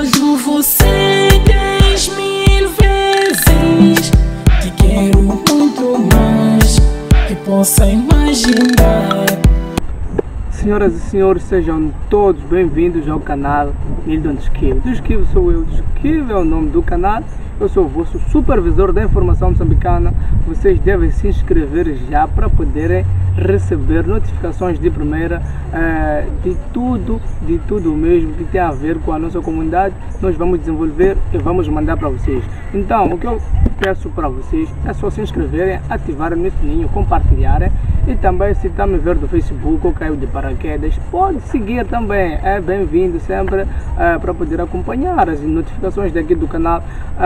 desejo você 10.000 vezes. Te quero muito mais que possa imaginar. Senhoras e senhores, sejam todos bem-vindos ao canal Milton Skill. Do Skill sou eu, do Skill é o nome do canal. Eu sou o vosso supervisor da informação moçambicana. Vocês devem se inscrever já para poderem receber notificações de primeira de tudo mesmo que tem a ver com a nossa comunidade. Nós vamos desenvolver e vamos mandar para vocês. Então, o que eu peço para vocês é só se inscreverem, ativarem o sininho, compartilharem. E também, se está me ver do Facebook ou caiu de paraquedas, pode seguir também. É bem-vindo sempre para poder acompanhar as notificações daqui do canal.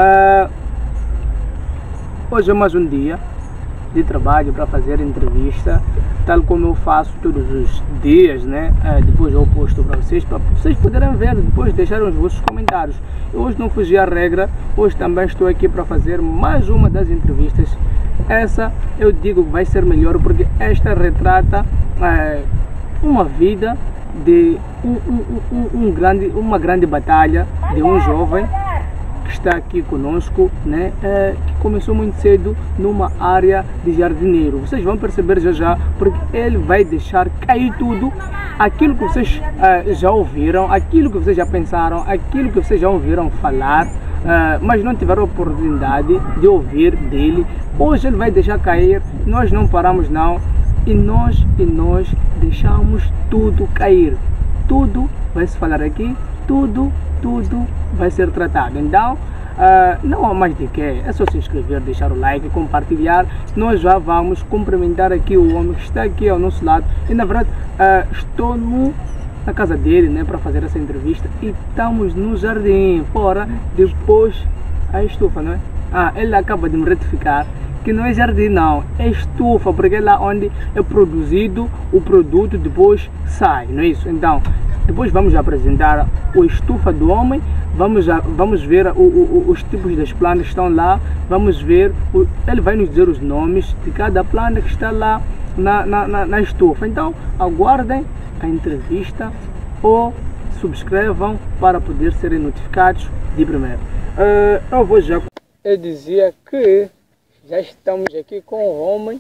Hoje é mais um dia de trabalho para fazer entrevista, tal como eu faço todos os dias, né? Depois eu posto para vocês poderem ver, depois deixarem os vossos comentários. Eu hoje não fugi à regra, hoje também estou aqui para fazer mais uma das entrevistas. Essa eu digo que vai ser melhor porque esta retrata uma vida de uma grande batalha de um jovem que está aqui conosco, né, que começou muito cedo numa área de jardineiro. Vocês vão perceber já porque ele vai deixar cair tudo aquilo que vocês já ouviram, aquilo que vocês já pensaram, aquilo que vocês já ouviram falar, mas não tiveram oportunidade de ouvir dele. Hoje ele vai deixar cair, nós não paramos não, e nós deixamos tudo cair. Tudo vai se falar aqui, tudo vai ser tratado. Então, não há mais de que, é só se inscrever, deixar o like, compartilhar. Nós já vamos cumprimentar aqui o homem que está aqui ao nosso lado. E na verdade, estou na casa dele, né, para fazer essa entrevista. E estamos no jardim, fora, depois a estufa, não é? Ele acaba de me retificar que não é jardim não, é estufa, porque é lá onde é produzido o produto, depois sai, não é isso? Então, depois vamos apresentar a estufa do homem, vamos ver os tipos das plantas que estão lá, vamos ver, ele vai nos dizer os nomes de cada planta que está lá na estufa. Então, aguardem a entrevista ou subscrevam para poder serem notificados de primeiro. Eu dizia que já estamos aqui com o homem,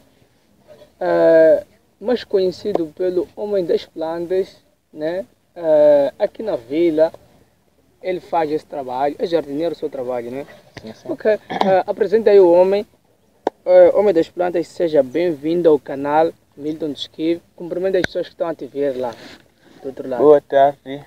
mais conhecido pelo homem das plantas, né? Aqui na vila, ele faz esse trabalho, é jardineiro o seu trabalho, né? Sim. Ok, apresenta aí o homem das plantas, seja bem-vindo ao canal Milton Skill. Cumprimento as pessoas que estão a te ver lá, do outro lado. Boa tarde.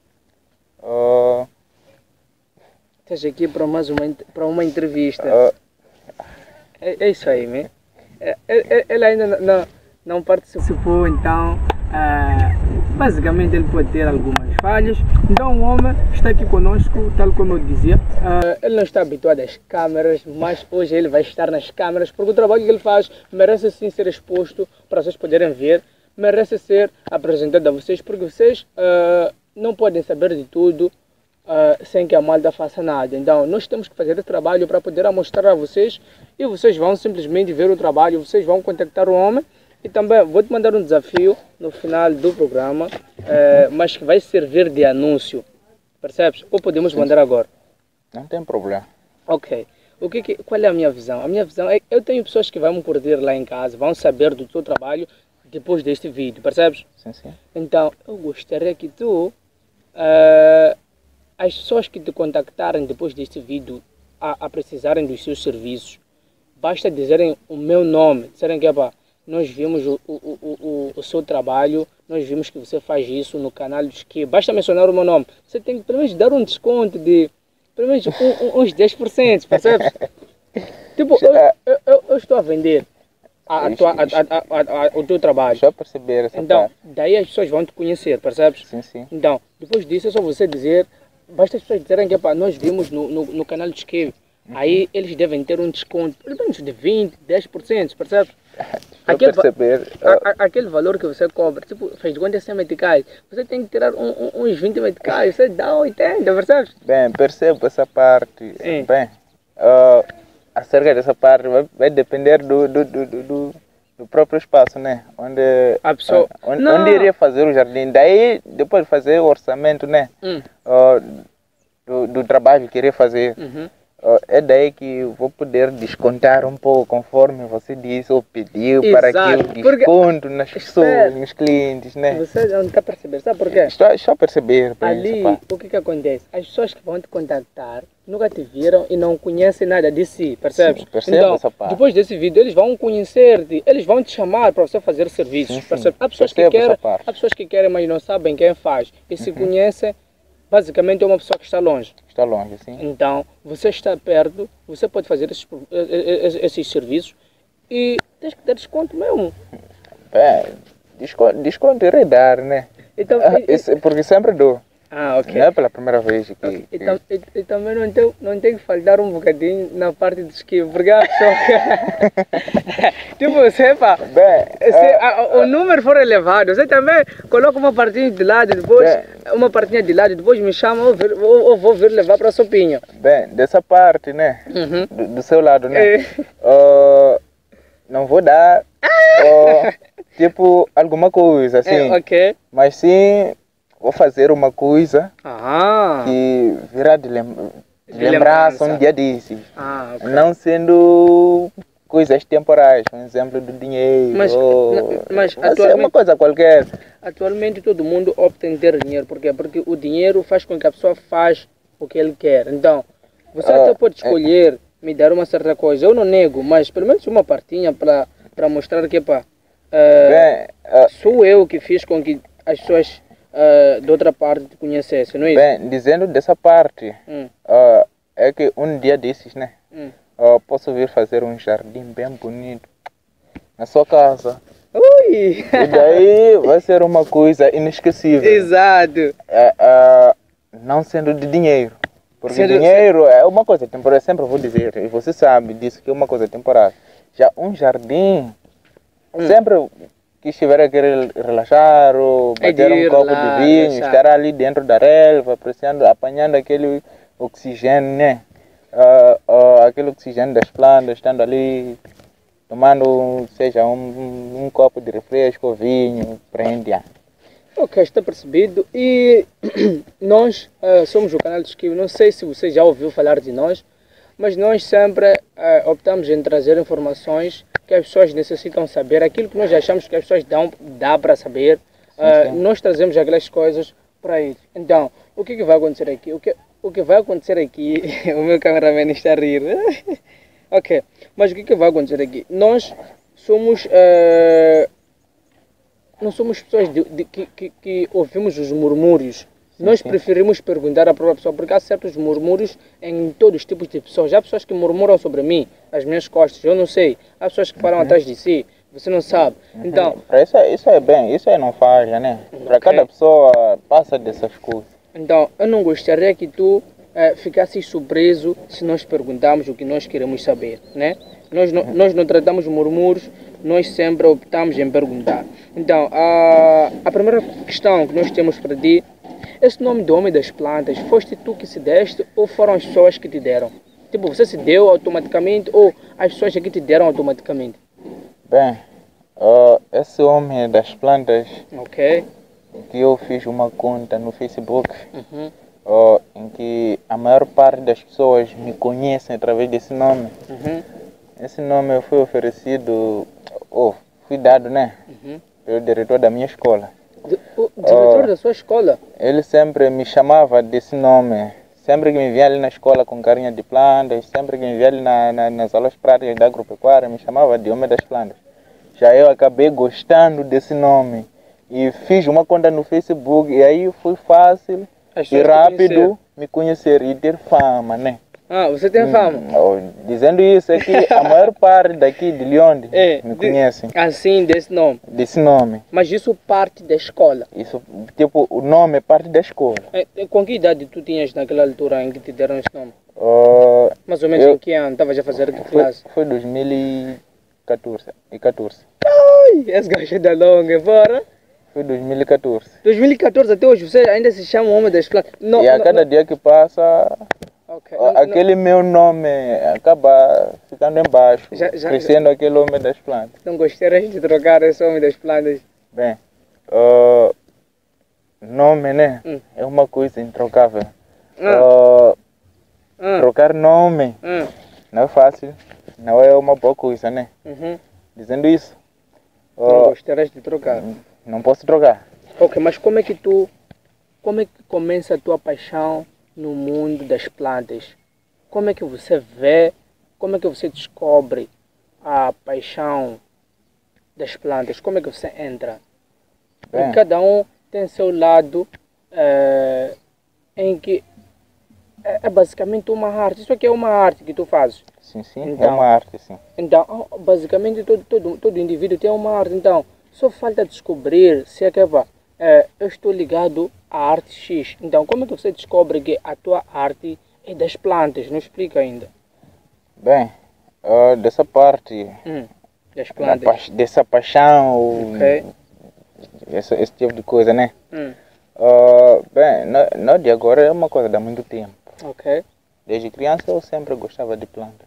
Estás aqui para uma entrevista. É isso aí, né? Ele ainda não participou, então basicamente ele pode ter algumas falhas. Então o homem está aqui conosco, tal como eu dizia. Ele não está habituado às câmeras, mas hoje ele vai estar nas câmeras, porque o trabalho que ele faz merece sim ser exposto para vocês poderem ver, merece ser apresentado a vocês, porque vocês não podem saber de tudo sem que a malta faça nada. Então nós temos que fazer esse trabalho para poder mostrar a vocês, e vocês vão simplesmente ver o trabalho, vocês vão contactar o homem. E também vou te mandar um desafio no final do programa, mas que vai servir de anúncio, percebes? Ou podemos mandar agora? Não tem problema. Ok. Qual é a minha visão? A minha visão é que eu tenho pessoas que vão me curtir lá em casa, vão saber do teu trabalho depois deste vídeo, percebes? Sim. Então eu gostaria que tu, as pessoas que te contactarem depois deste vídeo a precisarem dos seus serviços, basta dizerem o meu nome, disserem que nós vimos o seu trabalho, nós vimos que você faz isso no canal do Skill. Basta mencionar o meu nome. Você tem que pelo menos dar um desconto de pelo menos uns 10%, percebes? Tipo, eu estou a vender o teu trabalho. Só perceber essa então, parte. Daí as pessoas vão te conhecer, percebes? Sim. Então, depois disso é só você dizer, basta as pessoas dizerem que nós vimos no canal do Skill. Aí eles devem ter um desconto, pelo menos de 20%, 10%, percebe? Aquele valor que você cobra, tipo, faz de conta 100 meticais, você tem que tirar uns 20 meticais, você dá 80, percebe? Bem, percebo essa parte. Sim. Bem, acerca dessa parte vai depender do próprio espaço, né? Onde iria fazer o jardim. Daí, depois de fazer o orçamento, né? do trabalho querer fazer. É daí que vou poder descontar um pouco, conforme você disse ou pediu, para que eu desconto nas pessoas, nos clientes, né? Você não está a perceber, sabe por quê? Estou a perceber. Ali, o que acontece? As pessoas que vão te contactar nunca te viram e não conhecem nada de si, percebes? Sim, percebo então, essa parte. depois desse vídeo, eles vão conhecer-te, eles vão te chamar para você fazer serviços, percebes? Há pessoas que querem, mas não sabem quem faz. E se conhecem, basicamente é uma pessoa que está longe. Está longe, sim. Então, você está perto, você pode fazer esses serviços e tens que ter desconto mesmo. Desconto irei dar, né? Então, porque sempre dou. Ok. Não é pela primeira vez que... E também não tem que faltar um bocadinho na parte de esquivo, porque a pessoa... tipo, você, pá, o número for elevado, você também coloca uma partinha de lado, depois me chama, ou vou vir levar para a sopinha. Bem, dessa parte, né, do seu lado, né, não vou dar, tipo, alguma coisa, assim, mas sim... Vou fazer uma coisa que virá de lembrança um dia desses. Não sendo coisas temporais, por exemplo, do dinheiro. Mas é uma coisa qualquer. Atualmente todo mundo opta em ter dinheiro. Por quê? Porque o dinheiro faz com que a pessoa faz o que ele quer. Então, você até pode escolher me dar uma certa coisa. Eu não nego, mas pelo menos uma partinha para mostrar que sou eu que fiz com que as pessoas... de outra parte te conhecesse, não é isso? Bem, dizendo dessa parte, é que um dia desses, né, posso vir fazer um jardim bem bonito na sua casa. Ui! E daí vai ser uma coisa inesquecível. Exato! Não sendo de dinheiro. Porque dinheiro é uma coisa temporária, sempre vou dizer, e você sabe disso, que é uma coisa temporária. Já um jardim, sempre... que estiver a querer relaxar ou bater um copo de vinho, estar ali dentro da relva, apreciando, apanhando aquele oxigênio, né? Aquele oxigênio das plantas, estando ali, tomando, seja um copo de refresco ou vinho, prende. Ok, está percebido. E nós somos o canal de Esquivo. Não sei se você já ouviu falar de nós, mas nós sempre optamos em trazer informações que as pessoas necessitam saber, aquilo que nós achamos que as pessoas dá para saber, nós trazemos aquelas coisas para eles. Então, o que vai acontecer aqui? O que vai acontecer aqui, o meu cameraman está a rir. Ok, mas o que vai acontecer aqui? Nós somos, não somos pessoas que ouvimos os murmúrios. Nós preferimos perguntar à própria pessoa, porque há certos murmúrios em todos os tipos de pessoas. Há pessoas que murmuram sobre mim, as minhas costas, eu não sei. Há pessoas que falam atrás de si, você não sabe. Então, isso é bem, isso aí não falha, né? Para cada pessoa passa dessas coisas. Então, eu não gostaria que tu ficasses surpreso se nós perguntarmos o que nós queremos saber, né? Nós não tratamos murmúrios, nós sempre optamos em perguntar. Então, a primeira questão que nós temos para ti: esse nome do Homem das Plantas, foste tu que se deste ou foram as pessoas que te deram? Tipo, você se deu automaticamente ou as pessoas que te deram automaticamente? Bem, esse Homem das Plantas, que eu fiz uma conta no Facebook, em que a maior parte das pessoas me conhecem através desse nome. Esse nome foi oferecido, fui dado, né, pelo diretor da minha escola. O diretor da sua escola? Ele sempre me chamava desse nome. Sempre que me via ali na escola com carinha de plantas, sempre que me via ali nas aulas práticas da agropecuária, me chamava de Homem das Plantas. Já eu acabei gostando desse nome e fiz uma conta no Facebook e aí foi fácil e rápido me conhecer e ter fama, né? Você tem fama? Dizendo isso é que a maior parte daqui de Leonde me conhecem. Assim, desse nome? Desse nome. Mas isso parte da escola? Isso, tipo, o nome é parte da escola. Com que idade tu tinhas naquela altura em que te deram esse nome? Mais ou menos em que ano? Estavas a fazer que classe? Foi 2014. Ai, esse gajo é da longa, bora? Foi 2014. 2014 até hoje, você ainda se chama Homem das Plantas? E a cada dia que passa... aquele meu nome acaba ficando embaixo, crescendo aquele Homem das Plantas. Não gostarias de trocar esse Homem das Plantas? Bem, nome, né? É uma coisa introcável. trocar nome não é fácil, não é uma boa coisa, né? Dizendo isso, não gostarias de trocar? Não posso trocar. Ok, mas como é que começa a tua paixão no mundo das plantas? Como é que você vê, como é que você descobre a paixão das plantas? Como é que você entra? Porque cada um tem seu lado em que é basicamente uma arte. Isso aqui é uma arte que tu fazes. Sim, então, é uma arte, sim. Então, basicamente todo indivíduo tem uma arte. Então, só falta descobrir se é que eu estou ligado à arte X. Então, como é que você descobre que a tua arte é das plantas? Não explica ainda. Bem, dessa parte, das plantas. dessa paixão, esse tipo de coisa, né? Bem, não de agora, é uma coisa de há muito tempo. Desde criança eu sempre gostava de plantas.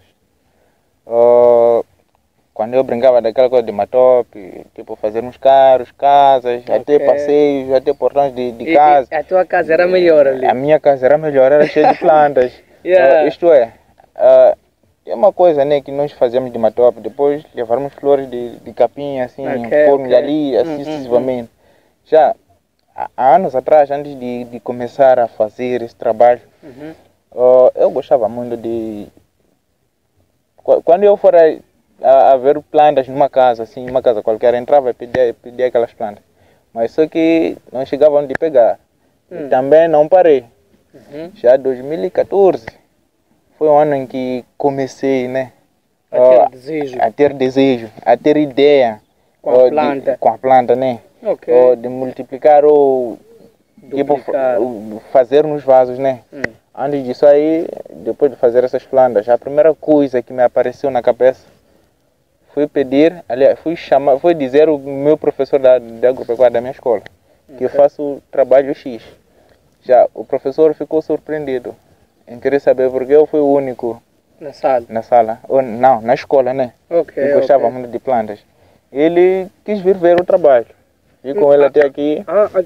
Quando eu brincava daquela coisa de matope, tipo fazermos carros, casas, até passeios, até portões de casa. A tua casa era melhor ali? A minha casa era melhor, era cheia de plantas. Isto é uma coisa, né, que nós fazíamos de matope, depois levarmos flores de capim, assim, formos ali, assim sucessivamente. Já há anos atrás, antes de começar a fazer esse trabalho, eu gostava muito de... Quando eu for a ver plantas numa casa, assim, uma casa qualquer, entrava e pedia aquelas plantas. Mas só que não chegava onde pegar. E também não parei. Já 2014 foi o ano em que comecei, né? A ter desejo, a ter ideia com a planta, né? De multiplicar ou tipo, fazer nos vasos, né? Antes disso aí, depois de fazer essas plantas, a primeira coisa que me apareceu na cabeça foi pedir, aliás, foi dizer o meu professor da agropecuária da minha escola que eu faço trabalho X. Já o professor ficou surpreendido em querer saber porque eu fui o único na sala, ou não, na escola, né? Que gostava muito de plantas. Ele quis vir ver o trabalho. E com ele até aqui.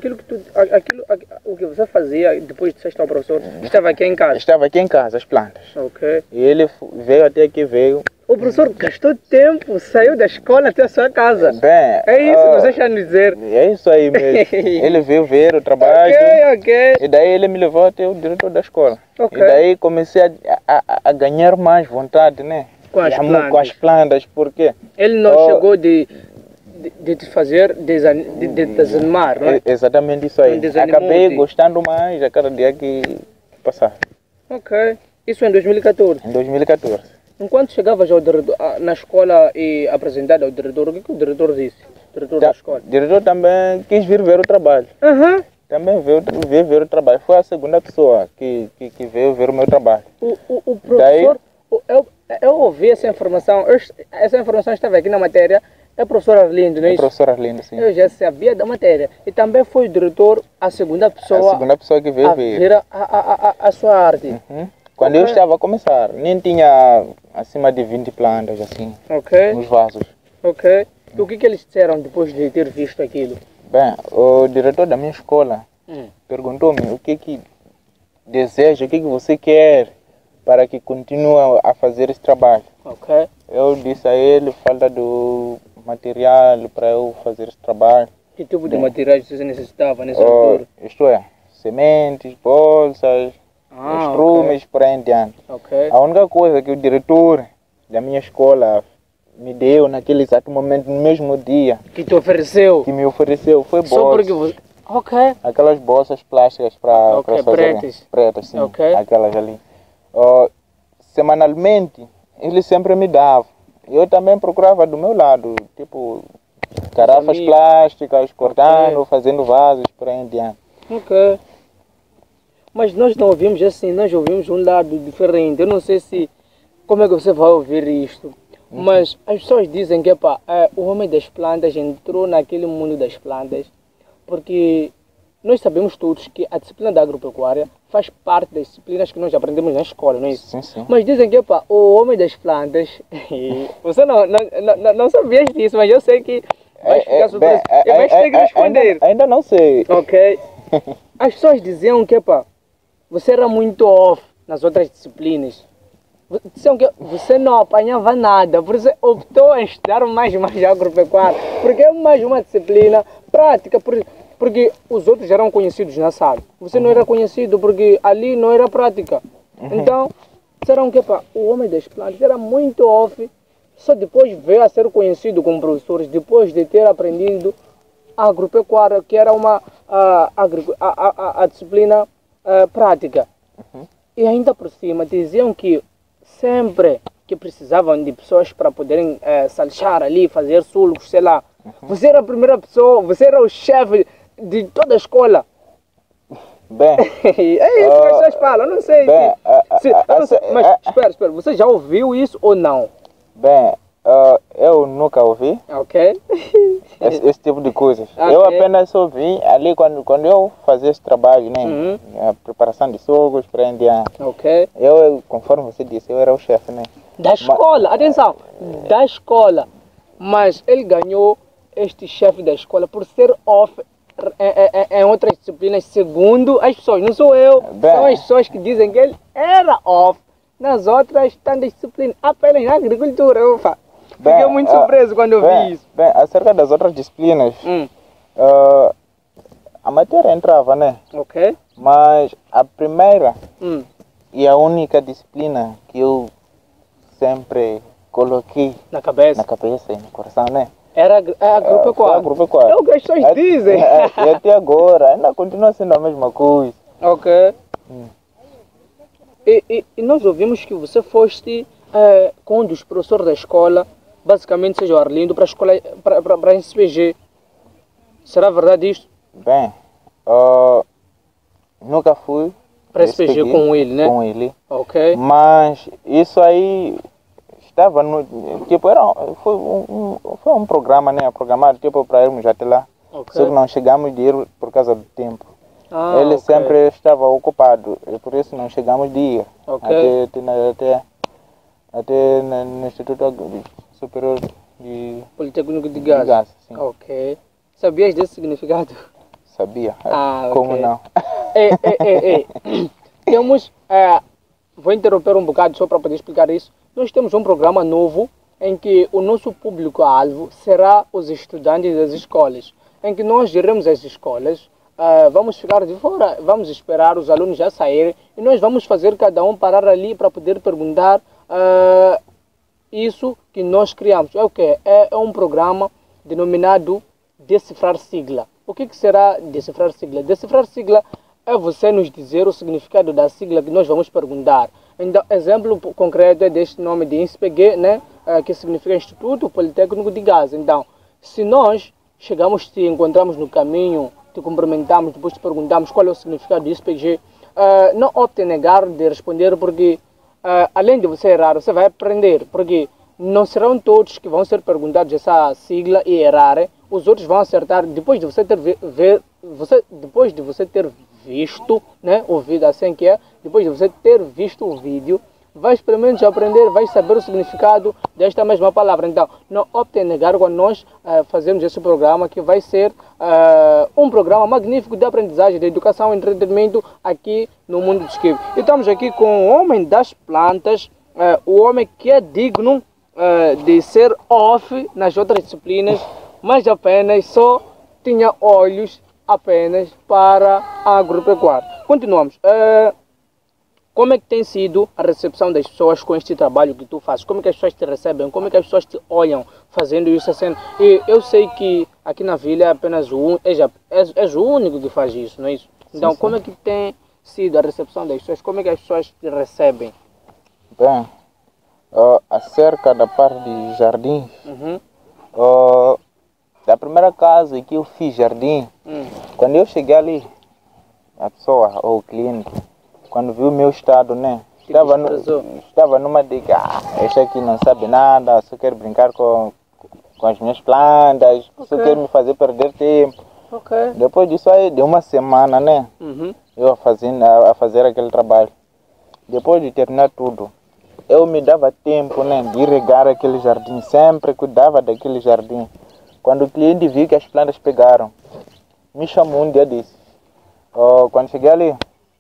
O que você fazia depois de ser ao professor, estava aqui em casa? Estava aqui em casa, as plantas. E ele veio até aqui, O professor gastou tempo, saiu da escola até a sua casa. Bem, é isso que você está me dizer. É isso aí mesmo. Ele veio ver o trabalho. E daí ele me levou até o diretor da escola. E daí comecei a ganhar mais vontade, né? Com as plantas, porque... Ele não chegou de te fazer desanimar, não é? Exatamente isso aí. Acabei gostando mais a cada dia que passava. Isso em 2014? Em 2014. Enquanto chegavas na escola e apresentado ao diretor, o que o diretor disse? O diretor da escola? O diretor também quis vir ver o trabalho. Também veio ver o trabalho. Foi a segunda pessoa que veio ver o meu trabalho. O professor... Eu ouvi essa informação estava aqui na matéria. É o professor Arlindo, não é isso? É o professor Arlindo, sim. Eu já sabia da matéria. E também foi o diretor, a segunda pessoa que veio ver a sua arte. Quando eu estava a começar, nem tinha acima de 20 plantas, assim, nos vasos. E o que eles disseram depois de ter visto aquilo? Bem, o diretor da minha escola perguntou-me o que deseja, o que você quer para que continue a fazer esse trabalho. Eu disse a ele, falta do material para eu fazer esse trabalho. Que tipo de materiais você necessitava nessa altura? Isto é, sementes, bolsas, estrumes, por aí em diante. A única coisa que o diretor da minha escola me deu naquele exato momento, no mesmo dia... Que te ofereceu? Que me ofereceu, foi bolsas. Só porque você... Aquelas bolsas plásticas para fazer... Pretas, sim. Aquelas ali. Semanalmente, ele sempre me dava. Eu também procurava do meu lado, tipo, garrafas plásticas, cortando, fazendo vasos, por aí em diante. Mas nós não ouvimos assim, nós ouvimos um lado diferente. Eu não sei como é que você vai ouvir isto. Mas as pessoas dizem que o homem das plantas entrou naquele mundo das plantas porque nós sabemos todos que a disciplina da agropecuária faz parte das disciplinas que nós aprendemos na escola, não é isso? Sim. Mas dizem que o homem das plantas, você não sabias disso, mas eu sei que vai ficar surpreso. Vai ter que responder. Ainda não sei. As pessoas diziam que você era muito off, nas outras disciplinas. Disseram que você não apanhava nada, por isso optou em estudar mais agropecuária, porque é mais uma disciplina prática, porque os outros já eram conhecidos na sala. Você não era conhecido porque ali não era prática. Então, disseram que o homem das plantas era muito off, só depois veio a ser conhecido como professores, depois de ter aprendido a agropecuária, que era a disciplina prática. E ainda por cima diziam que sempre que precisavam de pessoas para poderem salchar ali, fazer sulcos, sei lá, você era a primeira pessoa, você era o chefe de toda a escola. Bem, é isso que as pessoas falam, eu não sei. Bem, mas espera, você já ouviu isso ou não? Bem, eu nunca ouvi esse tipo de coisas. Eu apenas ouvi ali quando eu fazia esse trabalho, né? A preparação de sogros para indiano. Eu, conforme você disse, eu era o chefe, né? Da escola, atenção, da escola. Mas ele ganhou este chefe da escola por ser off em outras disciplinas, segundo as pessoas. Não sou eu, são as pessoas que dizem que ele era off nas outras tantas disciplinas, apenas na agricultura. Fiquei muito surpreso quando eu vi isso. Bem, acerca das outras disciplinas, a matéria entrava, né? Mas a primeira e a única disciplina que eu sempre coloquei na cabeça e no coração, né? Era a agropecuária. É o que as pessoas dizem. E até agora ainda continua sendo a mesma coisa. E nós ouvimos que você foste com um dos professores da escola, basicamente seja o Arlindo, para a escola, para a SPG. Será verdade isto? Bem, nunca fui para a SPG com ele, né? Com ele. Mas isso aí estava no tipo, foi um programa, né? Programado tipo para irmos até lá. Só que não chegamos de ir por causa do tempo. Ele sempre estava ocupado e por isso não chegamos de ir até no Instituto Superior de Politécnico de Gás. Sim. Sabias desse significado? Sabia. Como não? Temos, vou interromper um bocado só para poder explicar isso. Nós temos um programa novo em que o nosso público-alvo será os estudantes das escolas, em que nós iremos às escolas, vamos ficar de fora, vamos esperar os alunos já saírem e nós vamos fazer cada um parar ali para poder perguntar isso que nós criamos. É o quê? É um programa denominado Decifrar Sigla. O que será Decifrar Sigla? Decifrar Sigla é você nos dizer o significado da sigla que nós vamos perguntar. Então, exemplo concreto é deste nome de INSPG, né? Que significa Instituto Politécnico de Gás. Então, se nós chegamos, te encontramos no caminho, te cumprimentamos, depois te perguntamos qual é o significado do INSPG, não opte em negar de responder, porque além de você errar, você vai aprender, porque não serão todos que vão ser perguntados essa sigla e errarem, os outros vão acertar depois de você ter depois de você ter visto, né, ouvido assim que é, depois de você ter visto o vídeo, vai pelo menos aprender, vai saber o significado desta mesma palavra. Então, não opte em negar quando nós fazemos esse programa, que vai ser um programa magnífico de aprendizagem, de educação e entretenimento aqui no Mundo dos Kiwi. E estamos aqui com o homem das plantas, o homem que é digno de ser off nas outras disciplinas, mas apenas só tinha olhos apenas para a agropecuária. Continuamos. Como é que tem sido a recepção das pessoas com este trabalho que tu fazes? Como é que as pessoas te recebem? Como é que as pessoas te olham fazendo isso assim? E eu sei que aqui na vila é apenas és o único que faz isso, não é isso? Então, como é que tem sido a recepção das pessoas? Como é que as pessoas te recebem? Bem, acerca da parte de jardim, da primeira casa que eu fiz jardim, quando eu cheguei ali, a pessoa ou o cliente, quando viu o meu estado, né? Estava numa de que este aqui não sabe nada, só quer brincar com as minhas plantas, só quer me fazer perder tempo. Depois disso aí, de uma semana, né? Eu a fazer aquele trabalho. Depois de terminar tudo, eu me dava tempo, né, de regar aquele jardim, sempre cuidava daquele jardim. Quando o cliente viu que as plantas pegaram, me chamou um dia desse. Quando cheguei ali,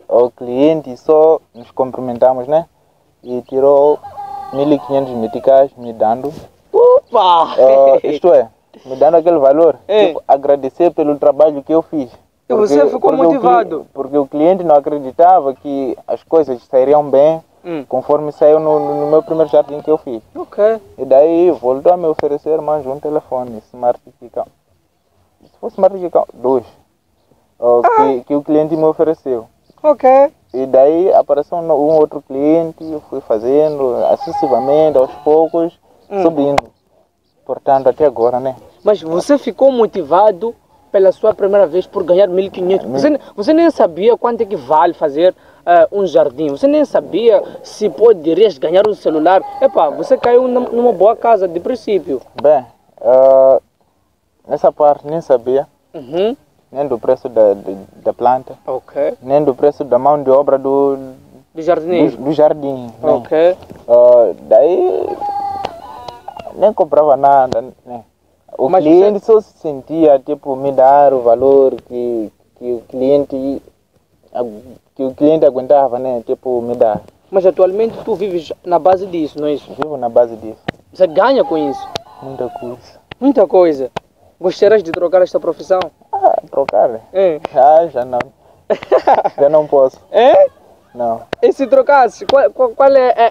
o cliente só nos cumprimentamos, né? E tirou 1.500 meticais me dando. Opa! Isto é, me dando aquele valor. Tipo, agradecer pelo trabalho que eu fiz. E você ficou motivado? Porque o cliente não acreditava que as coisas sairiam bem conforme saiu no meu primeiro jardim que eu fiz. Ok. E daí voltou a me oferecer mais um telefone, Smartificão. Se fosse Smartificão, 2. Que o cliente me ofereceu. Ok. E daí apareceu um outro cliente, eu fui fazendo sucessivamente, aos poucos, subindo. Portanto, até agora, né? Mas você ficou motivado pela sua primeira vez por ganhar 1.500. Você nem sabia quanto é que vale fazer um jardim. Você nem sabia se poderias ganhar um celular. Epá, você caiu numa boa casa de princípio. Bem, nessa parte nem sabia. Nem do preço da planta. Ok. Nem do preço da mão de obra do jardineiro. Do jardim. Né? Ok. Daí nem comprava nada. Né? O cliente só se sentia, tipo, me dar o valor que o cliente aguentava, né? Tipo, me dar. Mas atualmente tu vives na base disso, não é isso? Vivo na base disso. Você ganha com isso? Muita coisa. Muita coisa. Gostarias de trocar esta profissão? Trocar? Já não. Já não posso. Não. E se trocasses, qual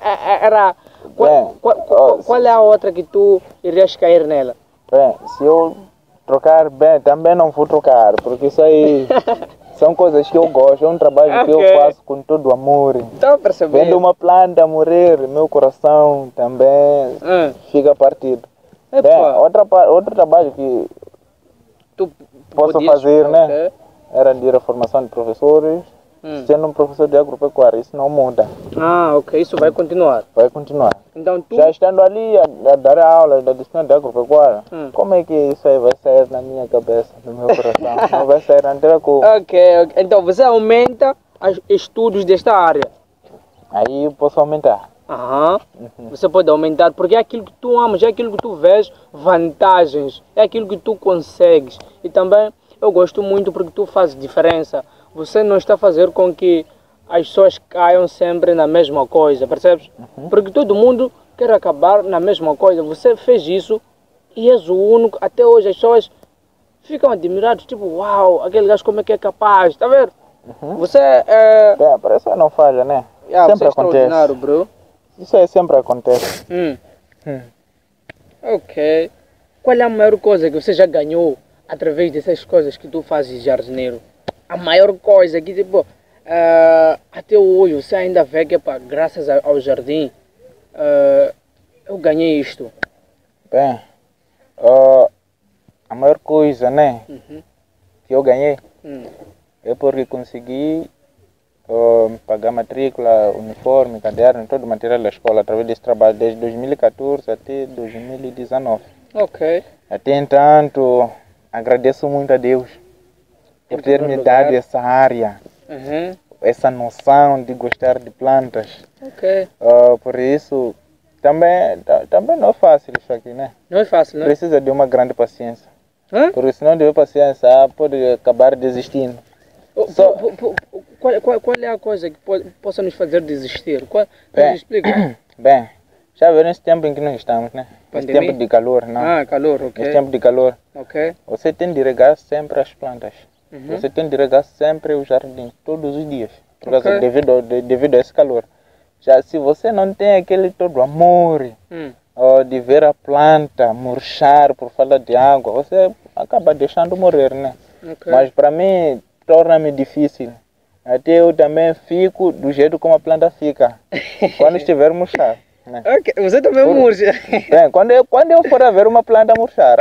é a outra que tu irias cair nela? Bem, se eu trocar, bem, também não vou trocar, porque isso aí são coisas que eu gosto, é um trabalho que eu faço com todo amor. Estou percebendo. Vendo uma planta morrer, meu coração também fica partido. Bem, outro trabalho que tu posso fazer, né? Era de ir à formação de professores, sendo um professor de agropecuária, isso não muda. Ok, isso vai continuar. Vai continuar. Então tu... Já estando ali a dar aula da disciplina de agropecuária, como é que isso aí vai sair na minha cabeça, no meu coração? Não vai sair na como. Ok. Então você aumenta os estudos desta área. Aí eu posso aumentar. Você pode aumentar, porque é aquilo que tu amas, é aquilo que tu vês vantagens, é aquilo que tu consegues. E também eu gosto muito porque tu fazes diferença. Você não está a fazer com que as pessoas caiam sempre na mesma coisa, percebes? Porque todo mundo quer acabar na mesma coisa. Você fez isso e és o único. Até hoje as pessoas ficam admiradas, tipo, uau, aquele gajo como é que é capaz, está a ver? Você é... Bem, parece que não falha, né? Sempre você é extraordinário, bro. Isso aí sempre acontece. Ok. Qual é a maior coisa que você já ganhou através dessas coisas que tu fazes, jardineiro? A maior coisa que, tipo, até hoje você ainda vê que, graças ao jardim, eu ganhei isto. Bem, a maior coisa, né, que eu ganhei é porque consegui pagar matrícula, uniforme, caderno, todo o material da escola através desse trabalho desde 2014 até 2019. Ok. Até entanto, agradeço muito a Deus por ter me dado essa área, essa noção de gostar de plantas. Ok. Por isso, também não é fácil isso aqui, né? Não é fácil, né? Precisa de uma grande paciência. Porque se não tiver paciência, pode acabar desistindo. Qual é a coisa que possa nos fazer desistir? Explica. Bem, já viu nesse tempo em que nós estamos, né? Nesse tempo de calor, não? Calor, ok. Nesse tempo de calor, você tem de regar sempre as plantas. Você tem de regar sempre o jardim, todos os dias, por causa devido a esse calor. Já se você não tem aquele todo amor de ver a planta murchar por falta de água, você acaba deixando morrer, né? Mas para mim, torna-me difícil. Até eu também fico do jeito como a planta fica, quando estiver murchar. Né? Você também murcha. Bem, quando eu for a ver uma planta murchar,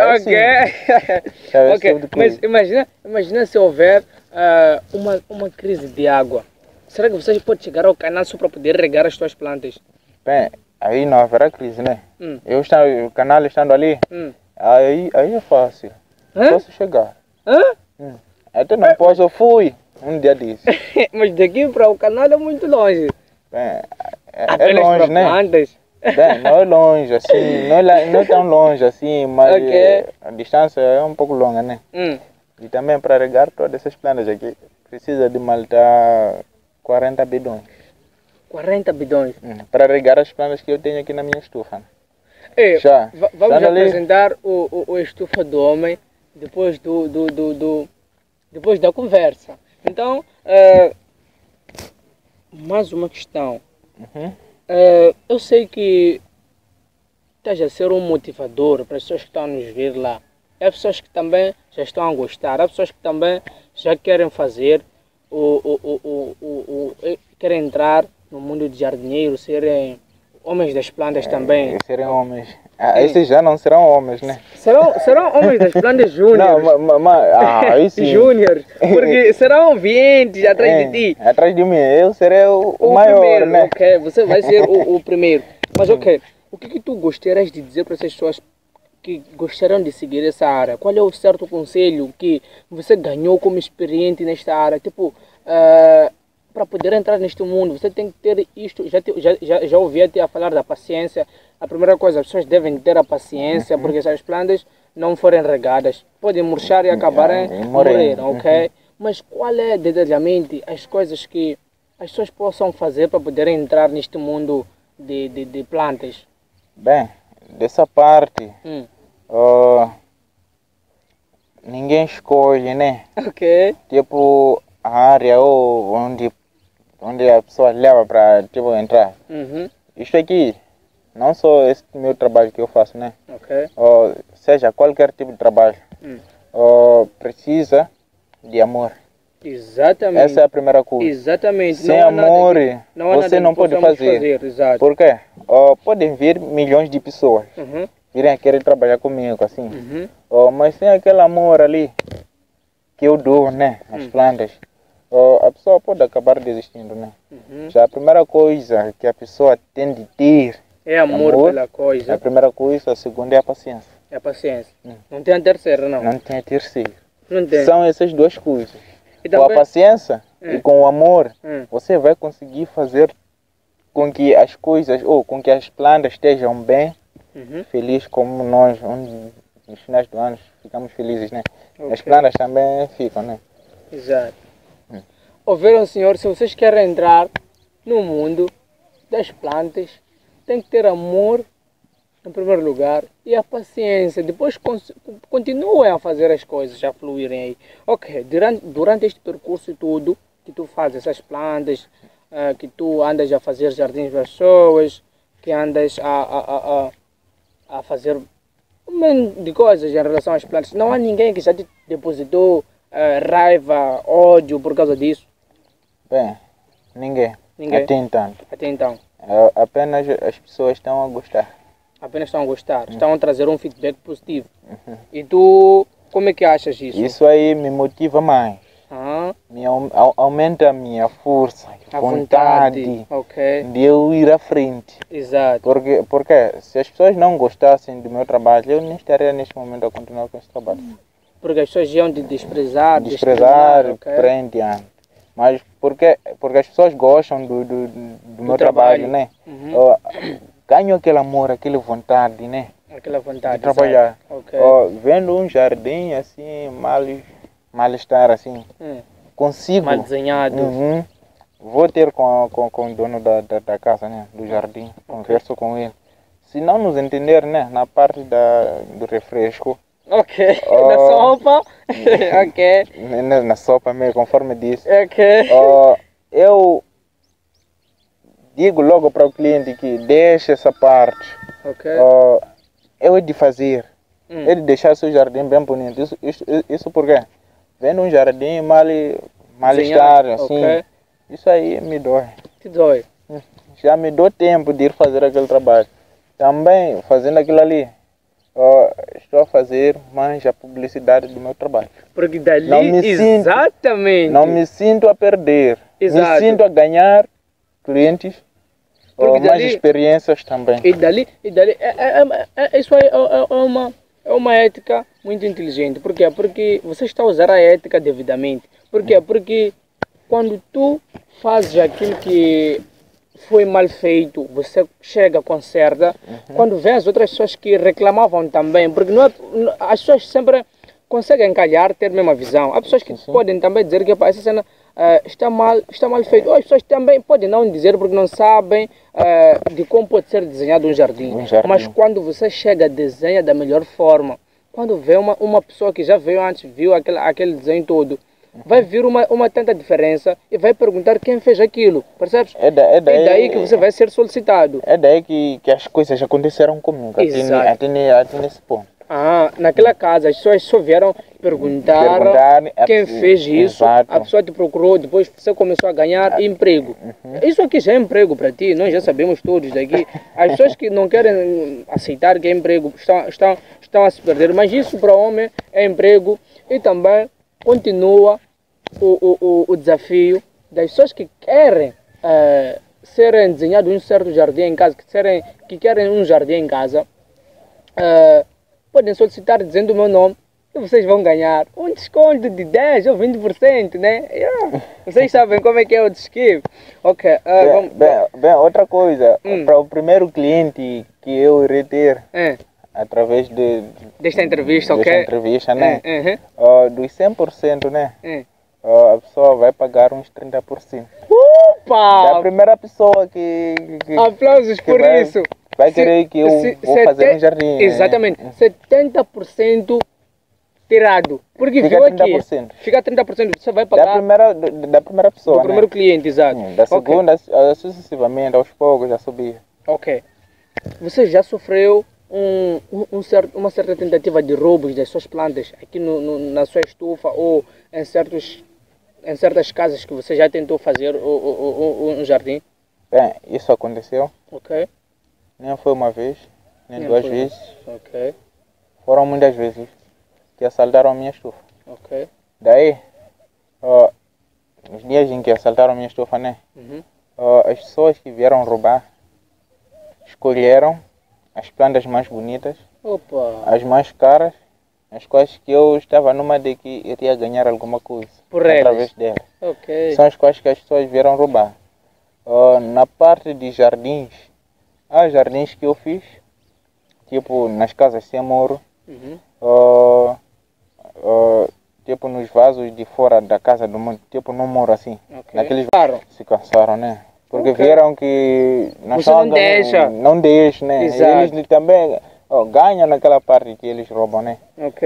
Mas imagina se houver uma crise de água. Será que você pode chegar ao canal só para poder regar as suas plantas? Bem, aí não haverá crise, né? O canal estando ali, aí é fácil. Posso chegar. Até não posso, eu fui um dia disso. Mas daqui para o canal é muito longe. Bem, é longe, né? Plantas. Bem, não é longe assim, não é tão longe assim, mas a distância é um pouco longa, né? E também para regar todas essas plantas aqui, precisa de maltar 40 bidões. 40 bidões. Para regar as plantas que eu tenho aqui na minha estufa. É, Já. vamos Já ali. apresentar o estufa do homem depois depois da conversa. Então, mais uma questão. Eu sei que estás a ser um motivador para as pessoas que estão a nos ver lá. Há pessoas que também já estão a gostar, há pessoas que também já querem fazer, querem entrar no mundo de jardinheiro, serem homens das plantas também. Serem homens. Esses já não serão homens, né? Serão homens das plantas júnior. Não, aí sim. Júnior, porque serão 20 atrás de ti. Atrás de mim, eu serei o maior, primeiro, né? ok, você vai ser o primeiro. Mas ok, o que tu gostarias de dizer para essas pessoas que gostariam de seguir essa área? Qual é o certo conselho que você ganhou como experiente nesta área? Tipo, para poder entrar neste mundo, você tem que ter isto. Já ouvi até a falar da paciência. A primeira coisa, as pessoas devem ter a paciência, porque se as plantas não forem regadas, podem murchar e acabarem morrer, ok? Mas qual é, detalhadamente, as coisas que as pessoas possam fazer para poder entrar neste mundo de plantas? Bem, dessa parte, ninguém escolhe, né? Ok. Tipo, a área onde a pessoa leva para tipo, entrar. Isto aqui, não só esse meu trabalho que eu faço, né? Ok. Seja qualquer tipo de trabalho, precisa de amor. Exatamente. Essa é a primeira coisa. Exatamente. Sem amor, você não pode fazer. Exato. Por quê? Podem vir milhões de pessoas virem a querer trabalhar comigo, assim. Mas sem aquele amor ali que eu dou, né? As plantas, a pessoa pode acabar desistindo, né? Já a primeira coisa que a pessoa tem de ter é amor pela coisa. A primeira coisa, a segunda é a paciência. É a paciência. Não tem a terceira, não? Não tem a terceira. Não tem. São essas duas coisas. E com também, a paciência e com o amor, você vai conseguir fazer com que as coisas, ou com que as plantas estejam bem, felizes como nós, nos finais do ano, ficamos felizes, né? Ok. As plantas também ficam, né? Exato. Ouviram, senhor? Se vocês querem entrar no mundo das plantas, tem que ter amor em primeiro lugar e a paciência. Depois continuem a fazer as coisas, a fluírem aí. Ok, durante este percurso todo que tu fazes essas plantas, que tu andas a fazer jardins para pessoas, que andas a fazer um monte de coisas em relação às plantas, não há ninguém que já te depositou raiva, ódio por causa disso? Bem, ninguém. Até então. Apenas as pessoas estão a gostar. Apenas estão a gostar, estão a trazer um feedback positivo. E tu, como é que achas isso? Isso aí me motiva mais. Aumenta a minha força, a vontade de eu ir à frente. Exato. Porque se as pessoas não gostassem do meu trabalho, eu nem estaria neste momento a continuar com esse trabalho. Porque as pessoas iam te desprezar, por aí em diante. Mas porque as pessoas gostam do meu trabalho, né? Ganho aquele amor, aquela vontade, né? Aquela vontade de trabalhar. Vendo um jardim assim, mal estar assim, consigo. Mal desenhado. Vou ter com o dono da casa, né? Do jardim, converso com ele. Se não nos entender, né? Na parte do refresco. Ok, na sopa. Ok. Na sopa mesmo, conforme disse. Ok. Eu digo logo para o cliente que deixe essa parte. Ok. Eu é de fazer. É de deixar seu jardim bem bonito. Isso por quê? Vendo um jardim mal estar, assim. Isso aí me dói. Te dói? Já me dou tempo de ir fazer aquele trabalho. Também, fazendo aquilo ali, estou a fazer mais a publicidade do meu trabalho. Porque dali, exatamente. Não me sinto a perder. Exato. Me sinto a ganhar clientes, mais experiências também. E dali isso aí é uma ética muito inteligente. Por quê? Porque você está a usar a ética devidamente. Por quê? Porque quando tu fazes aquilo que foi mal feito, você chega, conserta. Quando vê as outras pessoas que reclamavam também, porque as pessoas sempre conseguem calhar, ter a mesma visão. Há pessoas que podem também dizer que essa cena está mal feito. Ou as pessoas também podem não dizer porque não sabem de como pode ser desenhado um jardim. Mas quando você chega, desenha da melhor forma. Quando vê uma pessoa que já veio antes, viu aquele desenho todo, vai vir uma tanta diferença e vai perguntar quem fez aquilo, percebes? É daí que você vai ser solicitado. É daí que as coisas aconteceram comigo, até nesse ponto. Naquela casa as pessoas só vieram perguntar quem fez isso, exato. A pessoa te procurou, depois você começou a ganhar emprego. Isso aqui já é emprego para ti, nós já sabemos todos daqui. As pessoas que não querem aceitar que é emprego estão a se perder, mas isso para o homem é emprego e também continua o desafio das pessoas que querem serem desenhados um certo jardim em casa, que querem um jardim em casa. Podem solicitar dizendo o meu nome e vocês vão ganhar um desconto de 10 ou 20%, né? Vocês sabem como é que é o desquio. Ok, bem, outra coisa, para o primeiro cliente que eu irei ter, através desta entrevista, né? Dos 100%, né? A pessoa vai pagar uns 30%. Opa! Da primeira pessoa que aplausos por isso! Vai querer que eu vou fazer um jardim. Exatamente. 70% tirado. Porque fica 30%. Fica 30%. Você vai pagar da primeira pessoa. Do primeiro cliente, exato. Da segunda, sucessivamente, aos poucos já subia. Ok. Você já sofreu uma certa tentativa de roubos das suas plantas aqui na sua estufa ou em certas casas que você já tentou fazer um jardim? Bem, isso aconteceu. Ok. Nem foi uma vez, nem duas vezes. Ok. Foram muitas vezes que assaltaram a minha estufa. Ok. Daí, nos dias em que assaltaram a minha estufa, né? As pessoas que vieram roubar escolheram as plantas mais bonitas, as mais caras, as quais que eu estava numa de que iria ganhar alguma coisa através delas. Okay. São as quais que as pessoas vieram roubar. Na parte de jardins, há jardins que eu fiz, tipo nas casas sem muro, tipo nos vasos de fora da casa do mundo, tipo no muro assim. Naqueles se cansaram, né? Porque viram que não deixa, né? Eles também ganham naquela parte que eles roubam, né?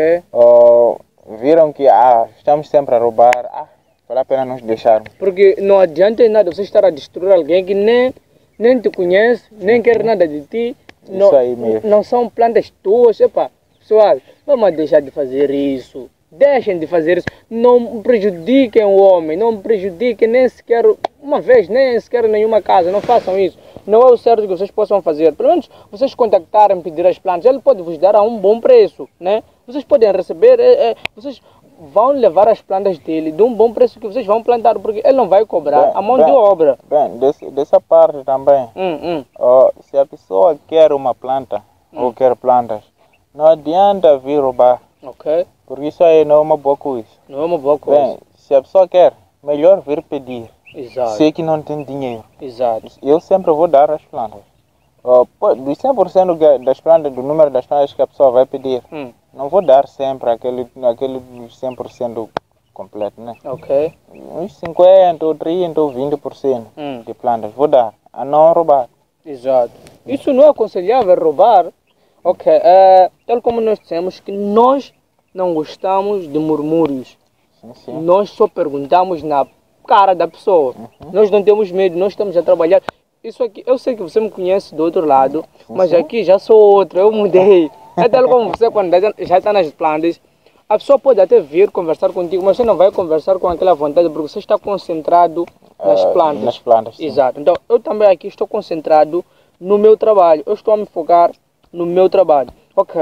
Viram que estamos sempre a roubar, vale a pena nos deixar. Porque não adianta nada você estar a destruir alguém que nem te conhece, nem quer nada de ti. Isso aí mesmo. Não são plantas tuas. Epa, pessoal, vamos deixar de fazer isso. Deixem de fazer isso. Não prejudiquem o homem, não prejudiquem nem sequer uma vez, nem sequer nenhuma casa. Não façam isso. Não é o certo que vocês possam fazer. Pelo menos vocês contactarem, pedir as plantas, ele pode vos dar a um bom preço, né? Vocês podem receber, vocês vão levar as plantas dele de um bom preço que vocês vão plantar, porque ele não vai cobrar a mão de obra. Bem, dessa parte também, se a pessoa quer uma planta ou quer plantas, não adianta vir roubar. Porque isso aí não é uma boa coisa. Não é uma boa coisa. Bem, se a pessoa quer, melhor vir pedir. Exato. Sei que não tem dinheiro. Exato. Eu sempre vou dar as plantas. Dos 100% das plantas, do número das plantas que a pessoa vai pedir, não vou dar sempre aquele 100% completo, né? Uns 50, ou 30, ou 20% de plantas vou dar, a não roubar. Exato. Isso não é aconselhável roubar. Tal como nós dissemos que nós não gostamos de murmúrios. Sim. Nós só perguntamos na cara da pessoa. Nós não temos medo, nós estamos a trabalhar. Isso aqui, eu sei que você me conhece do outro lado, mas aqui já sou outro, eu mudei. É tal como você quando já está nas plantas, a pessoa pode até vir conversar contigo, mas você não vai conversar com aquela vontade, porque você está concentrado nas plantas. Nas plantas, sim. Exato. Então, eu também aqui estou concentrado no meu trabalho. Eu estou a me focar no meu trabalho.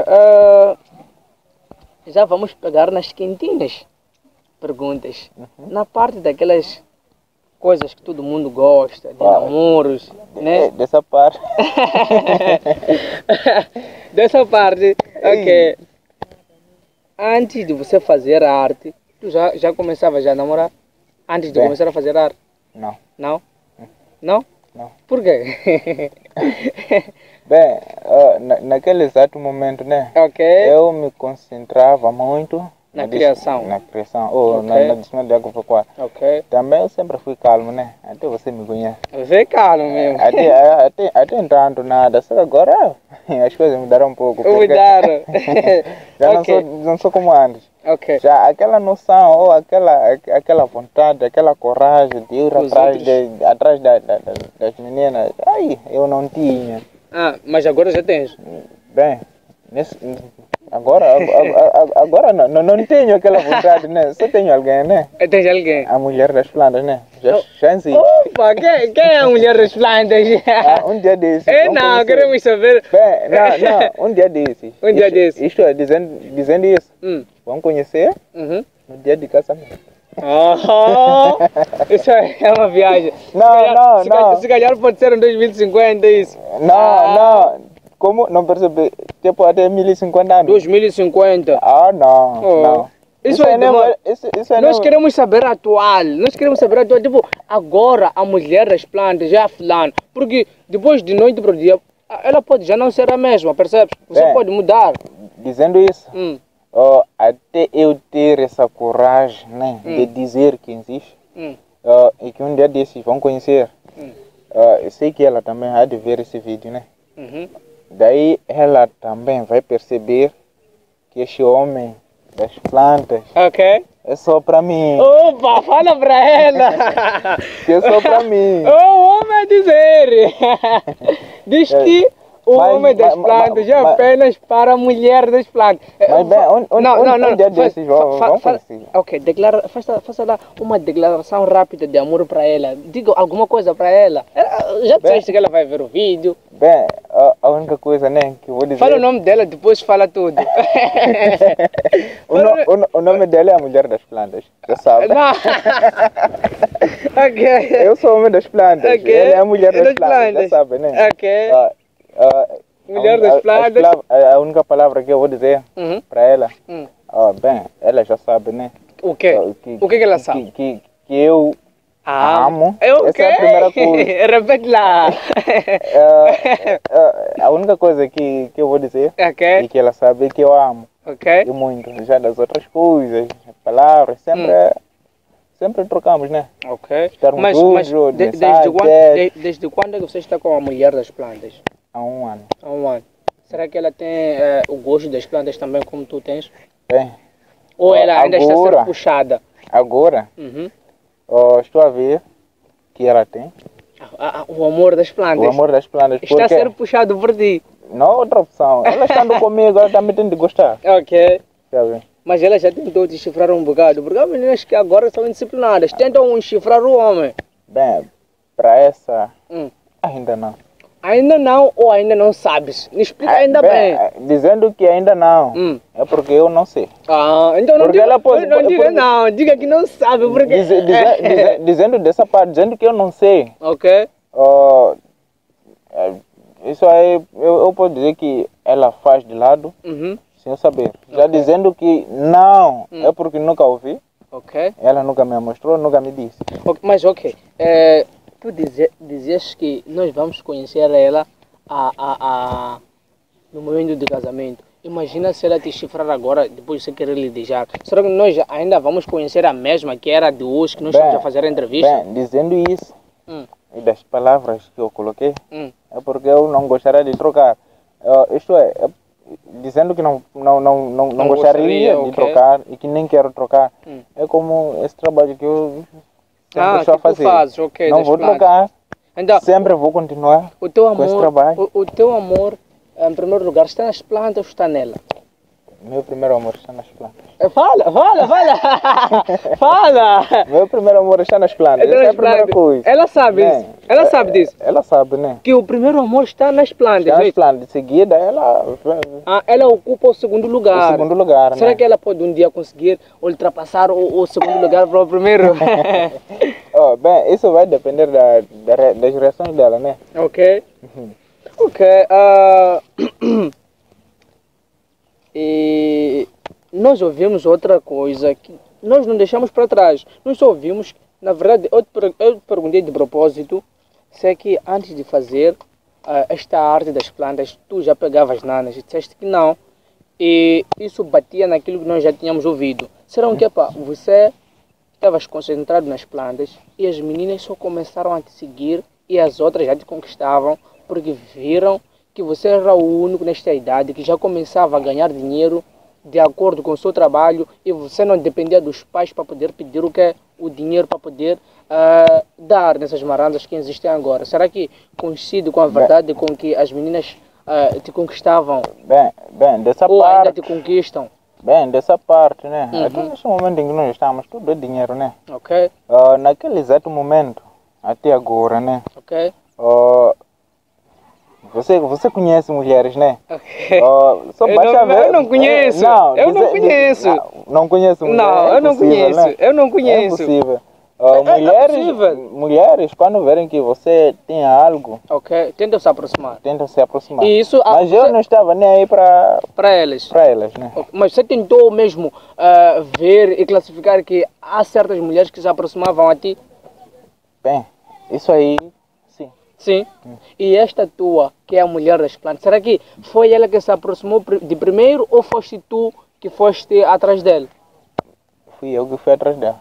Já vamos pegar nas quentinhas perguntas. Na parte daquelas coisas que todo mundo gosta, de namoros, né? Dessa parte. Dessa parte, Antes de você fazer a arte, tu já começava a namorar? Antes de começar a fazer a arte? Não. Não? Não? Não. Por quê? Bem, naquele exato momento, né? Eu me concentrava muito Na criação? Na criação, ou Ok. na distribuição de agropecuária. Ok. Também eu sempre fui calmo, né? Até você me conhece. Vê calmo mesmo. Até tanto nada, só que agora as coisas mudaram um pouco. porque Mudaram. Já Ok. não sou como antes. Ok. Já aquela noção, ou aquela vontade, aquela coragem de ir Os atrás, outros. atrás das meninas, aí eu não tinha. Ah, mas agora já tens. Bem, agora não tenho aquela vontade, né? Só tenho alguém, né? Tens alguém? A mulher das plantas, né? Já existe. Opa, quem é a mulher das plantas? Um dia desses. É, vamos não, conhecer. queremos saber. Bem, não, um dia desses. Um dia desses. Isto é, dizendo isso. Vamos conhecer Uhum. no dia de casamento. Oh, isso é uma viagem. Não. Se calhar pode ser em 2050 isso. Não. Como? Não percebi. Tipo, até 1050 anos. 2050. Não, Oh. não. Isso aí demora. Isso Nós queremos saber atual. Nós queremos saber atual. Tipo, agora a mulher das plantas já é fulano. Porque depois de noite para o dia, ela pode já não ser a mesma, percebes? Você Bem. pode mudar. Dizendo isso, Hum. até eu ter essa coragem, né, de dizer que existe, e que um dia desses vão conhecer, eu sei que ela também há de ver esse vídeo, né? Uhum. Daí ela também vai perceber que este homem das plantas Ok. é só para mim. Opa, fala para ela. Que é só para mim. O homem a dizer. Diz que o Mas- homem das mas- plantas é mas- apenas para a mulher das plantas. Mas bem, um dia Faz- desses vamos fa- conhecer. Ok, faça lá uma declaração rápida de amor para ela. Diga alguma coisa para ela. Já disseste que ela vai ver o vídeo. Bem, a única coisa, né, que eu vou dizer... Fala o nome dela, depois fala tudo. O nome dela é a mulher das plantas, já sabe. Não. Ok. Eu sou o homem das plantas, Ok. ela é a mulher das Das plantas, plantas. já sabe, né? Ok. Mulher Mulher das plantas. A única palavra que eu vou dizer Uhum. para ela, Hum. bem, ela já sabe, né? O quê? O que ela sabe? Que eu amo. Ok. Essa é a primeira coisa. Repete lá. A única coisa que eu vou dizer e Ok. que ela sabe é que eu amo. Ok. E muito. Já das outras coisas, palavras, sempre trocamos, né? Ok. Estarmos Mas juntos, desde mensagem, desde quando é que você está com a mulher das plantas? há um ano. Há um ano. Será que ela tem o gosto das plantas também como tu tens? Bem, Ou ela ainda está Agora. sendo puxada? agora Uhum. estou a ver que ela tem O amor das plantas. o amor das plantas. Está Porque sendo puxado por ti. não há outra opção. Ela estando comigo, ela também tem de gostar. Ok. Sabe? Mas ela já tentou te chifrar um bocado. Porque há meninas que agora são indisciplinadas. Tentam chifrar o homem. Bem, para essa, Hum. ainda não. Ainda não ou ainda não sabes? Me explica ainda bem. Dizendo que ainda não, Hum. é porque eu não sei. Então não Porque diga, ela pode- não diga porque- não. Diga que não sabe. Porque... Dizendo dessa parte, dizendo que eu não sei. Ok. Isso aí, eu posso dizer que ela faz de lado, Uhum. sem eu saber. Já dizendo que não, é porque nunca ouvi. Ok. Ela nunca me mostrou, nunca me disse. Mas ok. Tu dizias que nós vamos conhecer ela no momento do casamento. Imagina se ela te chifrar agora, depois você querer lhe deixar. Será que nós ainda vamos conhecer a mesma que era de hoje, que nós estamos a fazer a entrevista? Bem, dizendo isso, Hum. e das palavras que eu coloquei, Hum. é porque eu não gostaria de trocar. Isto é dizendo que não Não gostaria gostaria, de ok. trocar e que nem quero trocar. Hum. É como esse trabalho que eu sempre estou a que tu fazer. fazes, ok. Não das vou plantas. trocar, Então, sempre vou continuar. o teu com esse amor, trabalho. o teu amor, em primeiro lugar, está nas plantas ou está nela? Meu primeiro amor está nas plantas. Fala! Fala! Meu primeiro amor está nas plantas. Está Essa é nas a primeira plantas. coisa. Ela sabe Né? isso. Ela sabe disso. Ela sabe, né? Que o primeiro amor está nas plantas. Está nas né? plantas. De seguida, ela Ela ocupa o segundo lugar. o segundo lugar, Será né? que ela pode um dia conseguir ultrapassar o segundo lugar para o primeiro? Bem, isso vai depender das reações dela, né? Ok. Ok. E nós ouvimos outra coisa que nós não deixamos para trás. Nós só ouvimos, na verdade, eu te perguntei de propósito se é que antes de fazer esta arte das plantas, tu já pegavas nanas e disseste que não. E isso batia naquilo que nós já tínhamos ouvido. Será que, pá, você estava concentrado nas plantas e as meninas só começaram a te seguir e as outras já te conquistavam porque viram que você era o único nesta idade que já começava a ganhar dinheiro de acordo com o seu trabalho e você não dependia dos pais para poder pedir o dinheiro para poder dar nessas marandas que existem agora. Será que coincide com a verdade com que as meninas te conquistavam? Bem, dessa ou parte... ainda te conquistam? Bem, dessa parte, né? Até nesse momento em que nós estamos, tudo é dinheiro, né? Ok. Naquele exato momento, até agora, né? Ok. Você conhece mulheres, né? Ok. Só basta ver... Eu não conheço. Eu não conheço. Não conheço mulheres? Não, eu não conheço. Né? Eu não conheço. É impossível. Possível. Mulheres, quando verem que você tem algo... Ok, tentam se aproximar. Tentam se aproximar. Isso, mas eu não estava nem aí para elas. Para elas, né? Mas você tentou mesmo ver e classificar que há certas mulheres que se aproximavam a ti? Bem, isso aí, sim. Sim? E esta tua, que é a mulher das plantas, será que foi ela que se aproximou de primeiro ou foste tu que foste atrás dela? Fui eu que fui atrás dela.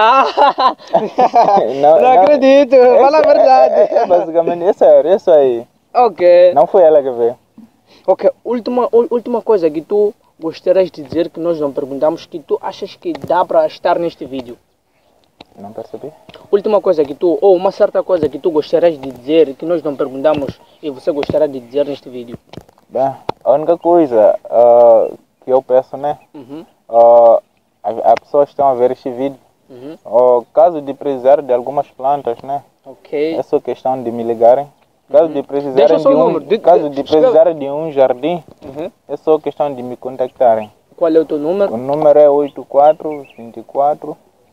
Não acredito, fala a verdade. Basicamente, isso aí. Ok. Não foi ela que veio. Ok, última coisa que tu gostarias de dizer que nós não perguntamos, que tu achas que dá para estar neste vídeo? Não percebi. Última coisa que tu, ou uma certa coisa que tu gostarias de dizer, que nós não perguntamos e você gostaria de dizer neste vídeo? Bem, a única coisa que eu peço, né? As pessoas que estão a ver este vídeo, caso de precisar de algumas plantas, né? Ok. É só questão de me ligarem. Caso de precisarem precisar de um jardim, é só questão de me contactarem. Qual é o teu número? O número é 84 24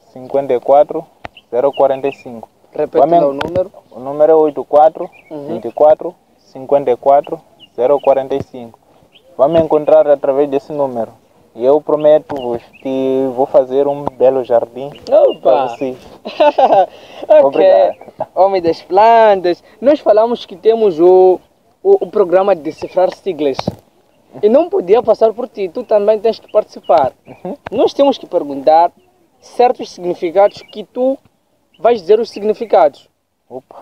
54 045. Repete lá o número. O número é 84 24 54 045. Vai me encontrar através desse número. E eu prometo-vos que vou fazer um belo jardim para vocês. Ok. Obrigado. Homem das plantas. Nós falamos que temos o programa de decifrar siglas. E não podia passar por ti. Tu também tens que participar. Nós temos que perguntar certos significados que tu vais dizer os significados. Opa.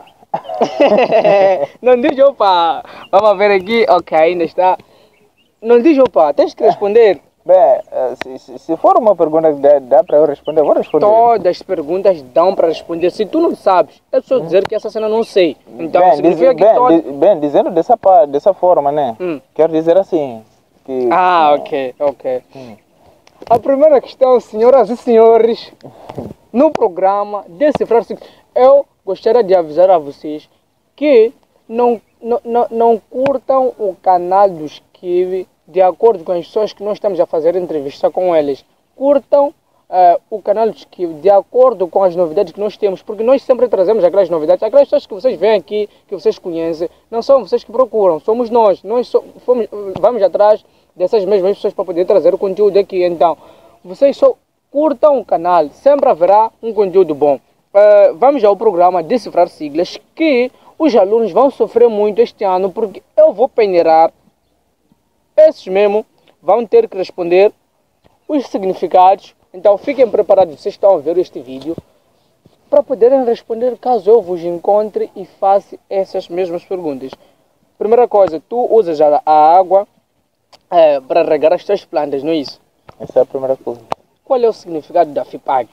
Não diz opa. Vamos ver aqui. Ok, ainda está. Não diz opa. Tens que responder. Bem, se for uma pergunta que dá para eu responder, eu vou responder. Todas as perguntas dão para responder. Se tu não sabes, é só dizer que essa cena não sei. Então significa que dizendo dessa forma, né? Quero dizer assim. Que, ok. A primeira questão, senhoras e senhores, no programa Decifrar Siglas, eu gostaria de avisar a vocês que não curtam o canal dos Kiwi de acordo com as pessoas que nós estamos a fazer entrevista com eles. Curtam o canal dos Kiwi de acordo com as novidades que nós temos, porque nós sempre trazemos aquelas novidades, aquelas pessoas que vocês veem aqui, que vocês conhecem, não são vocês que procuram, somos nós. Vamos atrás dessas mesmas pessoas para poder trazer o conteúdo aqui. Então, vocês só curtam o canal, sempre haverá um conteúdo bom. Vamos ao programa Decifrar Siglas, que os alunos vão sofrer muito este ano, porque eu vou peneirar. Esses mesmo vão ter que responder os significados. Então fiquem preparados, vocês estão a ver este vídeo, para poderem responder caso eu vos encontre e faça essas mesmas perguntas. Primeira coisa, tu usas a água para regar as tuas plantas, não é isso? Essa é a primeira coisa. Qual é o significado da FIPAG?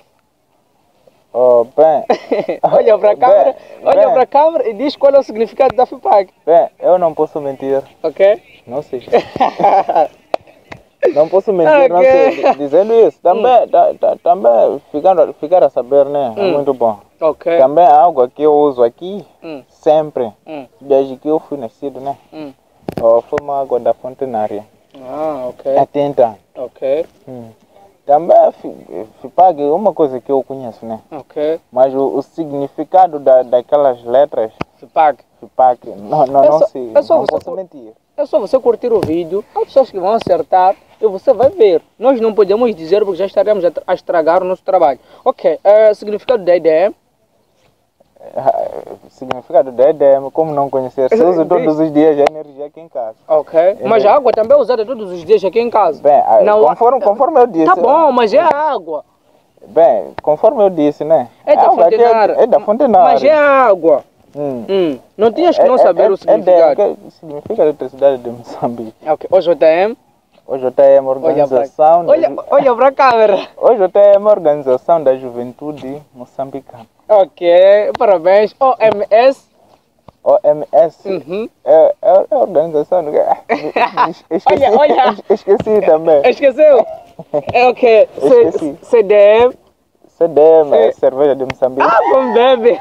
Bem... olha para a câmera e diz qual é o significado da FIPAG. Bem, eu não posso mentir. Ok? Não sei. Não posso mentir, não sei. Dizendo isso, também ficar a saber, né? É muito bom. Ok. Também a água que eu uso aqui, sempre, desde que eu fui nascido, né? Foi uma água da fontenária. Ok. Atenta. Ok. Também FIPAG é uma coisa que eu conheço, né? Ok. Mas o significado daquelas letras... FIPAG, não posso mentir. É só você curtir o vídeo, há pessoas que vão acertar e você vai ver. Nós não podemos dizer porque já estaremos a estragar o nosso trabalho. Ok, significado da ideia? O significado da EDM, como não conhecer, se usa todos os dias a energia aqui em casa. Ok. Mas a água também é usada todos os dias aqui em casa. Bem, Não, conforme eu disse. Tá bom, mas é água. Bem, conforme eu disse, né? É da água aqui fontenária. é da fontenária. Mas é água. Não tinhas que não saber o significado. O significado da eletricidade de Moçambique. Ok. OJM. OJM, organização. Olha para a câmera. OJM, organização da juventude moçambicana. Ok, parabéns. OMS. OMS é a organização. Olha. Esqueci também. Esqueceu? É ok. Esqueci. CDM. CDM, é cerveja de Moçambique. Como bebe.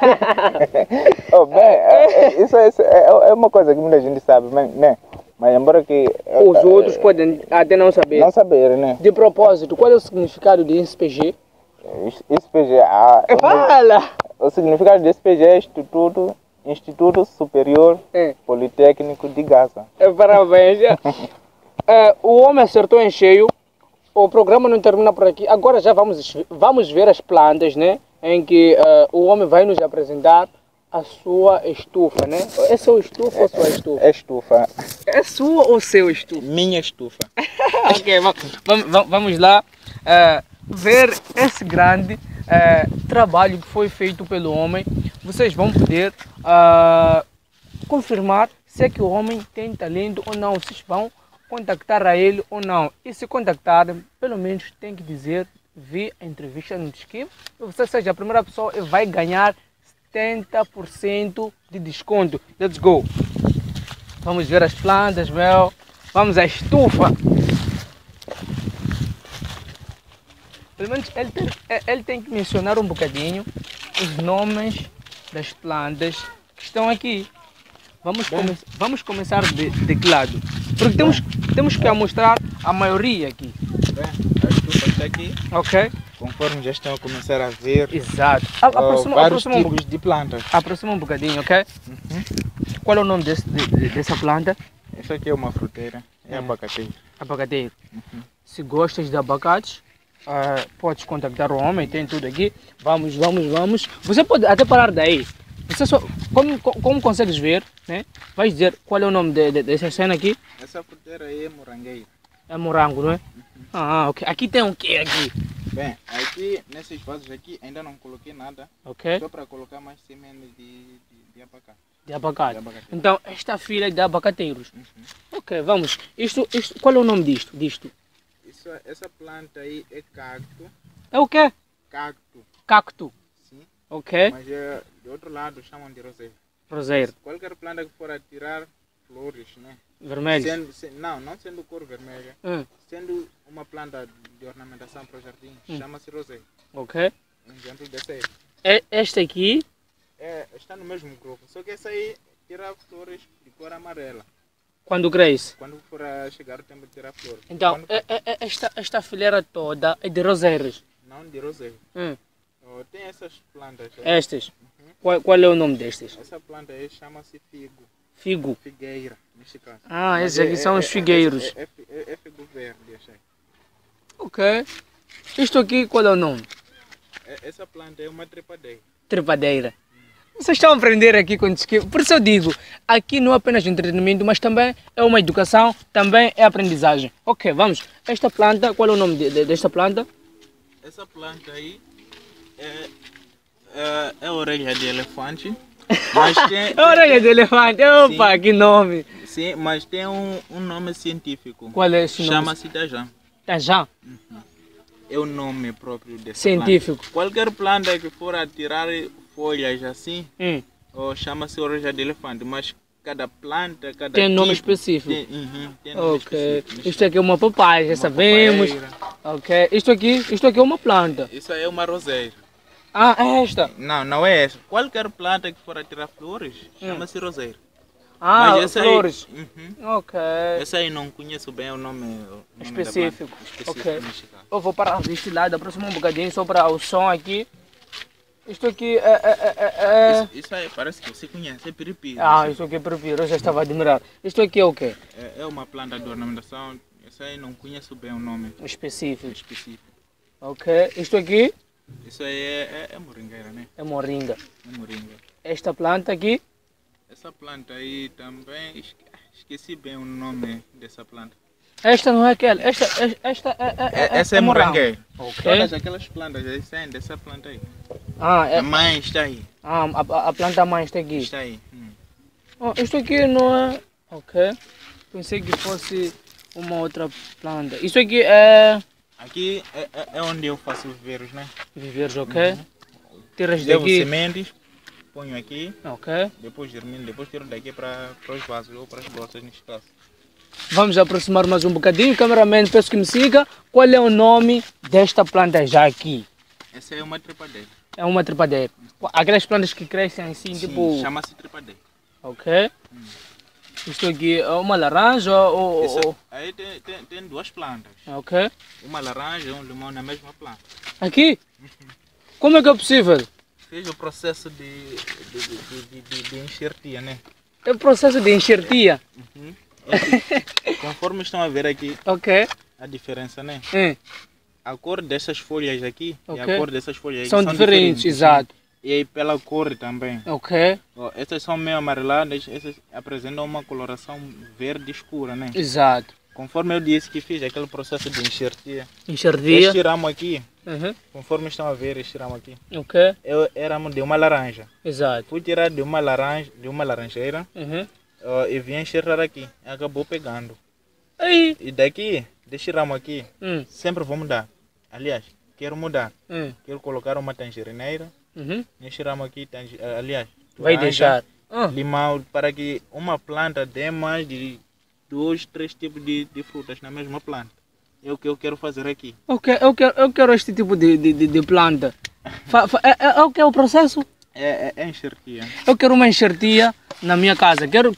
Isso é uma coisa que muita gente sabe, né? Mas embora que... Os outros podem até não saber. Não saber, né? De propósito, qual é o significado de SPG? SPG, Fala! O significado de SPG é Instituto Superior Politécnico de Gaza. Parabéns. O homem acertou em cheio. O programa não termina por aqui. Agora já vamos ver as plantas, né? Em que o homem vai nos apresentar a sua estufa, né? É sua estufa ou sua estufa? É estufa. É sua ou seu estufa? Minha estufa. Ok, vamos lá ver esse grande trabalho que foi feito pelo homem. Vocês vão poder confirmar se é que o homem tem talento ou não. Vocês vão contactar a ele ou não. E se contactarem, pelo menos tem que dizer: vi a entrevista no Disquivo. Se você seja a primeira pessoa, vai ganhar 70% de desconto. Let's go! Vamos ver as plantas, meu. Vamos à estufa. Pelo menos ele tem que mencionar um bocadinho os nomes das plantas que estão aqui. Vamos começar de que lado? Porque temos que mostrar a maioria aqui. Bem, a estufa está aqui. Ok. Conforme já estão a começar a ver. Exato. Vários tipos de plantas. Aproxima um bocadinho, ok? Qual é o nome dessa planta? Essa aqui é uma fruteira. É abacateiro. Abacateiro. Se gostas de abacates, podes contactar o homem, tem tudo aqui. Vamos. Você pode até parar daí. Você só, como consegues ver, né? Vais dizer qual é o nome dessa cena aqui? Essa fruteira aí é morangueira. É morango, não é? Ok. Aqui tem o que aqui? Bem, aqui nesses vasos aqui ainda não coloquei nada. Ok. Só para colocar mais sementes de abacate. De abacate. Então, esta fila é de abacateiros. Ok, vamos. Isto, qual é o nome disto? Essa planta aí é cacto. É o quê? Cacto. Cacto. Sim. Ok. Mas do outro lado chamam de roseiro. Roseiro. Qualquer planta que for a tirar flores, né? Vermelho. Não sendo cor vermelha. Sendo uma planta de ornamentação para o jardim, chama-se roseiro. Ok. Um exemplo dessa aí. Esta aqui? Está no mesmo grupo, só que essa aí tira flores de cor amarela. Quando cresce? Quando for a chegar o tempo de tirar flores. Então, esta fileira toda é de roseiros? Não, de roseiro. Tem essas plantas aí. Estas? Qual é o nome destes? Essa planta aí chama-se figo. Figo? Figueira, neste caso. Esses aqui são os figueiros. É figo verde, achei. Ok. Isto aqui, qual é o nome? Essa planta é uma trepadeira. Trepadeira. Vocês estão a aprender aqui com Disquivo. Por isso eu digo, aqui não é apenas entretenimento, mas também é uma educação, também é aprendizagem. Ok, vamos. Esta planta, qual é o nome desta planta? Essa planta aí é orelha de elefante. Mas tem, orelha de elefante, opa, sim, que nome! Sim, mas tem um nome científico. Qual é esse nome? Chama-se Tajã. Tajã? É o nome próprio dessa científico. Planta. Qualquer planta que for a tirar folhas assim, chama-se orelha de elefante, mas cada planta, cada tem tipo, nome específico. Tem nome específico. Isto aqui é uma papaya, já sabemos. Ok. Isto aqui é uma planta. Isso aí é uma roseira. É esta? Não é essa. Qualquer planta que for a tirar flores, chama-se roseira. Mas flores. Ok. Essa aí não conheço bem o nome específico. Ok. Eu vou parar deste lado, aproximar um bocadinho só para o som aqui. Isto aqui Isso aí parece que você conhece, é piripiri. Isso aqui é piripiri, eu já estava a admirar. Isto aqui é o quê? É uma planta de ornamentação, essa aí não conheço bem o nome. Específico. Ok. Isto aqui? Isso aí é moringueira, né? É moringa. É moringa. esta planta aqui? Essa planta aí também, esqueci bem o nome dessa planta. Esta não é aquela, esta Essa é morangueiro. Ok. Todas aquelas plantas aí saem dessa planta aí. Ah, A mãe está aí. a planta mãe está aqui. Está aí. Oh, isto aqui não é... Ok. Pensei que fosse uma outra planta. Isso aqui é... Aqui é onde eu faço viveiros, né? Viveiros, ok. Tiras Levo daqui. sementes, ponho aqui, Ok. depois germino, depois tiro daqui para os vasos ou para as bolsas neste caso. Vamos aproximar mais um bocadinho. Cameraman, peço que me siga. Qual é o nome desta planta já aqui? Essa é uma trepadeira. É uma trepadeira. Aquelas plantas que crescem assim, Sim, tipo... chama-se trepadeira. Ok. Isto aqui é uma laranja ou... Aí tem duas plantas. Ok. Uma laranja e um limão na mesma planta. Aqui? Como é que é possível? Fez o processo de enxertia, né? É o processo de enxertia. Conforme estão a ver aqui Ok. a diferença, né? É. A cor dessas folhas aqui e Ok. a cor dessas folhas aqui São diferentes, exato. E aí pela cor também. Ok. Ó, essas são meio amareladas, essas apresentam uma coloração verde escura, né? Exato. Conforme eu disse que fiz aquele processo de enxertia. Enxertia. Este ramo aqui, Uhum. conforme estão a ver este ramo aqui, Ok. é ramo de uma laranja. Exato. Fui tirar de uma laranjeira Uhum. e vim enxertar aqui. Acabou pegando. Aí. E daqui, deste ramo aqui, Hum. sempre vou mudar. Aliás, quero mudar. Hum. Quero colocar uma tangerineira. Uhum. Neste ramo aqui, aliás, Vai laranja, deixar. Ah. limão, para que uma planta dê mais de 2, 3 tipos de frutas na mesma planta. É o que eu quero fazer aqui. Ok, eu quero este tipo de planta. É o que é o processo? É enxertia. Eu quero uma enxertia na minha casa. Quero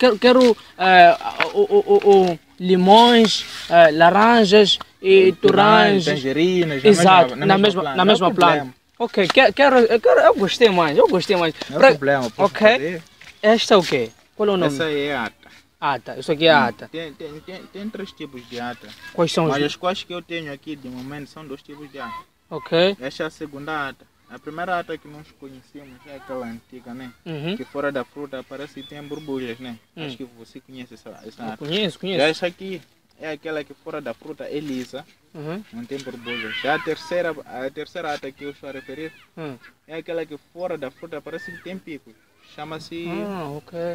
limões, laranjas e torranjas. Tangerinas, Exato, na Não mesma é planta. problema. Ok, eu gostei mais, Não é problema, posso Ok. fazer. Esta é o quê? Qual é o nome? Essa aí é ata. Ata, isso aqui é ata. Tem 3 tipos de ata. Quais são os... Mas as quais que eu tenho aqui de momento são 2 tipos de ata. Ok. Esta é a segunda ata. A primeira ata que nós conhecemos é aquela antiga, né? Uhum. Que fora da fruta parece que tem borbulhas, né? Acho que você conhece essa ata. Conheço. Já essa aqui é aquela que fora da fruta é lisa, Uhum. não tem borbulhas. Já a terceira ata que eu estou a referir é aquela que fora da fruta parece que tem picos. Chama-se Ok.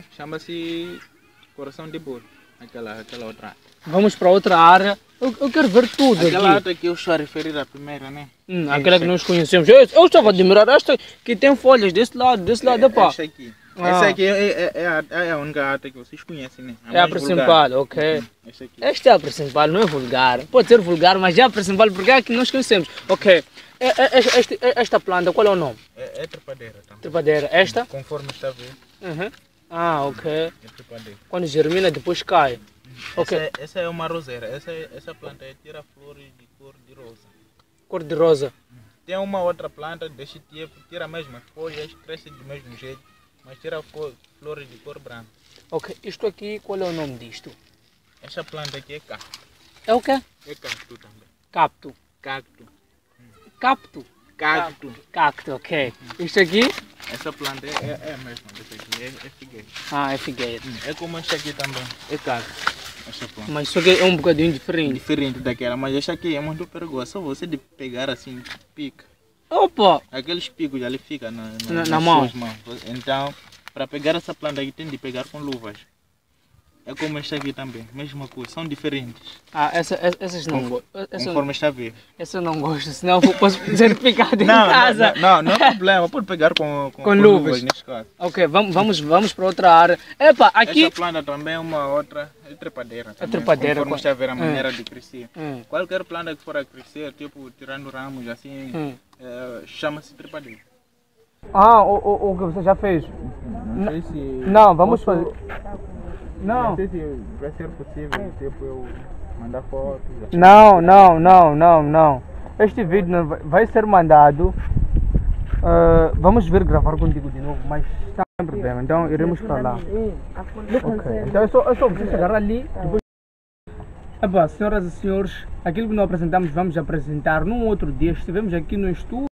coração de bolo. Aquela outra ata. Vamos para outra área. Eu quero ver tudo Aquela aqui. ata que eu estou a referir a primeira, né? Aquela que nós conhecemos. Eu estava a admirar esta que tem folhas desse lado, pá. Essa aqui. Essa aqui é a única ata que vocês conhecem, né? É a mais principal, vulgar. ok. Essa aqui. Esta é a principal, não é vulgar. Pode ser vulgar, mas é a principal porque é a que nós conhecemos. Ok. Esta planta, qual é o nome? É trepadeira também. Trepadeira. Esta? Conforme está a ver, Uhum. Ok. é trepadeira. Quando germina, depois cai. Ok. Essa é uma roseira. Essa planta tira flores de cor de rosa. Cor de rosa. Tem uma outra planta deste tipo, tira as mesmas folhas, cresce do mesmo jeito, mas tira flores de cor branca. Ok. Isto aqui, qual é o nome disto? Essa planta aqui é cacto. É o quê? É cacto também. Capto. Cacto. Capto. Cacto. Cacto, ok. Isto aqui? Essa planta é a mesma dessa aqui, é figueira. É figueira. É como esta aqui também, é cacto. Essa planta. Mas isso aqui é um bocadinho diferente. Diferente daquela, mas esta aqui é muito perigosa. Só você de pegar assim, pica. Opa! Aqueles picos ali ficam nas mão. suas mãos. Então, para pegar essa planta aqui tem de pegar com luvas. É como esta aqui também, mesma coisa, são diferentes. Essas não gosto. Conforme está a ver. Essa eu não gosto, senão eu posso ser picado em casa. Não é problema, pode pegar com luvas neste caso. Ok, vamos para outra área. Epa, aqui... Esta planta também é uma outra, é trepadeira também. trepadeira. Conforme está a ver a maneira de crescer. Qualquer planta que for a crescer, tipo tirando ramos assim, chama-se trepadeira. O que você já fez? Não sei se... Não, vamos fazer... Não. Não sei se vai ser possível, tipo, eu mandar fotos. Não. Este vídeo não vai ser mandado. Vamos ver gravar contigo de novo, mas está sem problema. Então iremos para lá. Ok. Então é só você chegar ali. Depois... Epa, senhoras e senhores, aquilo que nós apresentamos, vamos apresentar num outro dia. Estivemos aqui no estúdio.